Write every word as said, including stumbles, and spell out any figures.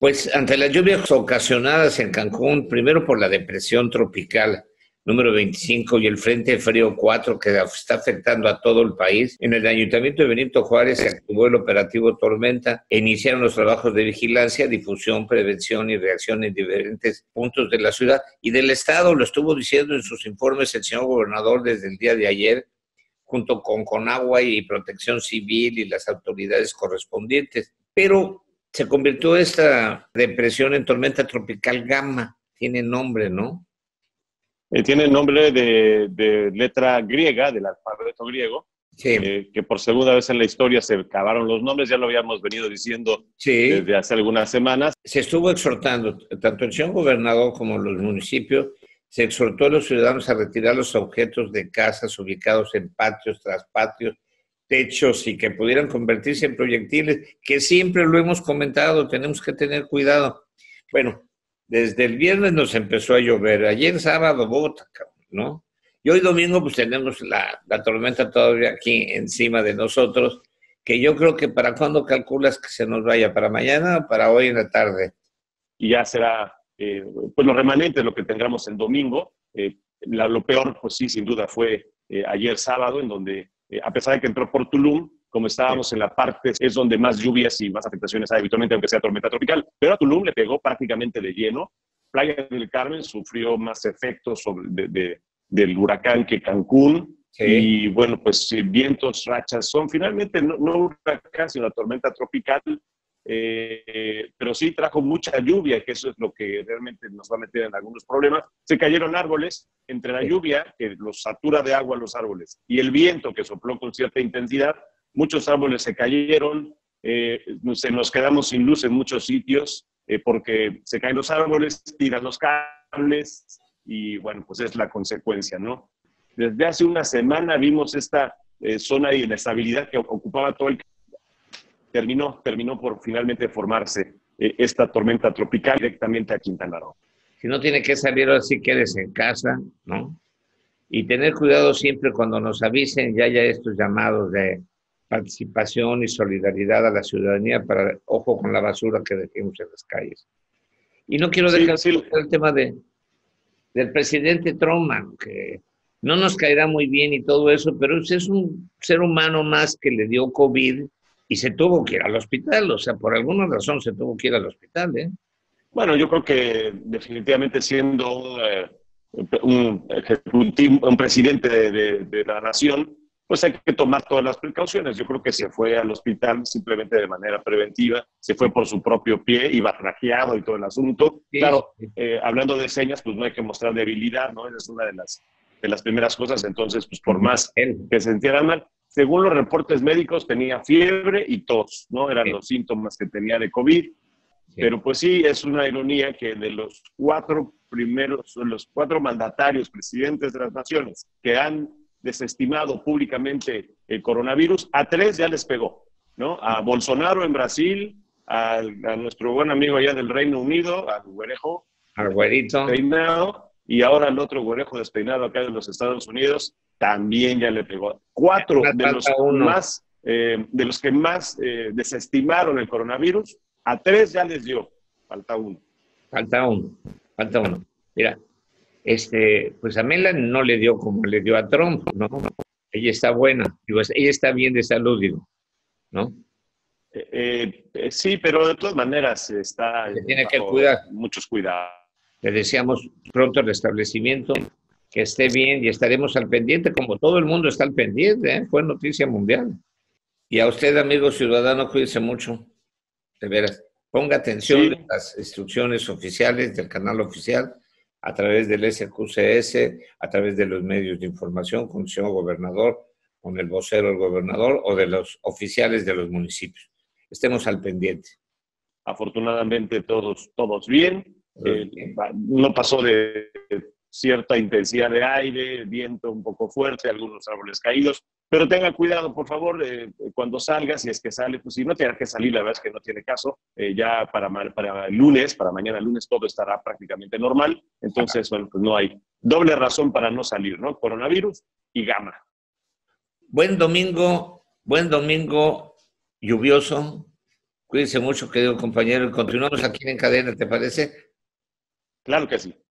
Pues ante las lluvias ocasionadas en Cancún, primero por la depresión tropical número veinticinco y el Frente Frío cuatro que está afectando a todo el país, en el Ayuntamiento de Benito Juárez se activó el operativo Tormenta e iniciaron los trabajos de vigilancia, difusión, prevención y reacción en diferentes puntos de la ciudad y del estado. Lo estuvo diciendo en sus informes el señor gobernador desde el día de ayer, junto con Conagua y Protección Civil y las autoridades correspondientes. Pero se convirtió esta depresión en tormenta tropical Gamma. Tiene nombre, ¿no? Eh, tiene nombre de, de letra griega, del alfabeto griego, sí. eh, que por segunda vez en la historia se acabaron los nombres, ya lo habíamos venido diciendo sí. desde hace algunas semanas. Se estuvo exhortando, tanto el señor gobernador como los municipios, se exhortó a los ciudadanos a retirar los objetos de casas ubicados en patios, traspatios, techos y que pudieran convertirse en proyectiles, que siempre lo hemos comentado, tenemos que tener cuidado. Bueno, desde el viernes nos empezó a llover, ayer sábado bota, ¿no? Y hoy domingo pues tenemos la, la tormenta todavía aquí encima de nosotros, que yo creo que ¿para cuándo calculas que se nos vaya? ¿Para mañana o para hoy en la tarde? Y ya será, eh, pues los remanentes, lo que tendremos el domingo. Eh, la, lo peor, pues sí, sin duda fue eh, ayer sábado, en donde, eh, a pesar de que entró por Tulum, como estábamos en la parte, es donde más lluvias y más afectaciones hay habitualmente, aunque sea tormenta tropical. Pero a Tulum le pegó prácticamente de lleno. Playa del Carmen sufrió más efectos sobre, de, de, del huracán que Cancún. Sí. Y bueno, pues vientos, rachas, son finalmente no, no huracán, sino una tormenta tropical. Eh, pero sí trajo mucha lluvia, que eso es lo que realmente nos va a meter en algunos problemas. Se cayeron árboles entre la lluvia, que los satura de agua los árboles, y el viento que sopló con cierta intensidad. Muchos árboles se cayeron, eh, se nos quedamos sin luz en muchos sitios eh, porque se caen los árboles, tiran los cables y bueno, pues es la consecuencia, ¿no? Desde hace una semana vimos esta eh, zona de inestabilidad que ocupaba todo el... Terminó, terminó por finalmente formarse eh, esta tormenta tropical directamente a Quintana Roo. Si no tiene que salir, así quédese en casa, ¿no? Y tener cuidado siempre cuando nos avisen, ya haya estos llamados de participación y solidaridad a la ciudadanía para, ojo con la basura que dejemos en las calles. Y no quiero dejar sí, sí. el tema de, del presidente Trump, que no nos caerá muy bien y todo eso, pero es un ser humano más que le dio COVID y se tuvo que ir al hospital, o sea, por alguna razón se tuvo que ir al hospital, ¿eh? Bueno, yo creo que definitivamente siendo un, eh, un ejecutivo, un presidente de, de, de la nación, pues hay que tomar todas las precauciones. Yo creo que se fue al hospital simplemente de manera preventiva, se fue por su propio pie, iba trajeado y todo el asunto. Sí. Claro, eh, hablando de señas, pues no hay que mostrar debilidad, ¿no? Esa es una de las, de las primeras cosas. Entonces, pues por más que se sintieran mal, según los reportes médicos, tenía fiebre y tos, ¿no? Eran sí. los síntomas que tenía de COVID. Sí. Pero pues sí, es una ironía que de los cuatro primeros, los cuatro mandatarios, presidentes de las naciones, que han desestimado públicamente el coronavirus, a tres ya les pegó, ¿no? A Bolsonaro en Brasil, a, a nuestro buen amigo allá del Reino Unido, al güerejo, al güerito despeinado, y ahora al otro güerejo despeinado acá de los Estados Unidos, también ya le pegó. Cuatro de los, más, eh, de los que más eh, desestimaron el coronavirus, a tres ya les dio, falta uno. Falta uno, falta uno. Mira, Este, pues a Melania no le dio como le dio a Trump, ¿no? Ella está buena, digo, ella está bien de salud, digo, ¿no? Eh, eh, sí, pero de todas maneras está... Se tiene que cuidar. Muchos cuidados. Le deseamos pronto el restablecimiento, que esté bien y estaremos al pendiente, como todo el mundo está al pendiente, ¿eh? Fue noticia mundial. Y a usted, amigo ciudadano, cuídese mucho, de veras. Ponga atención sí. a las instrucciones oficiales del canal oficial, a través del S Q C S, a través de los medios de información, con el señor gobernador, con el vocero del gobernador o de los oficiales de los municipios. Estemos al pendiente. Afortunadamente todos, todos bien. Eh, no pasó de cierta intensidad de aire, viento un poco fuerte, algunos árboles caídos, pero tenga cuidado, por favor, eh, cuando salga, si es que sale, pues si no tiene que salir, la verdad es que no tiene caso, eh, ya para, para el lunes, para mañana lunes, todo estará prácticamente normal, entonces, bueno, pues no hay doble razón para no salir, ¿no? Coronavirus y Gamma. Buen domingo, buen domingo lluvioso, Cuídense mucho, querido compañero, y continuamos aquí en Cadena, ¿te parece? Claro que sí.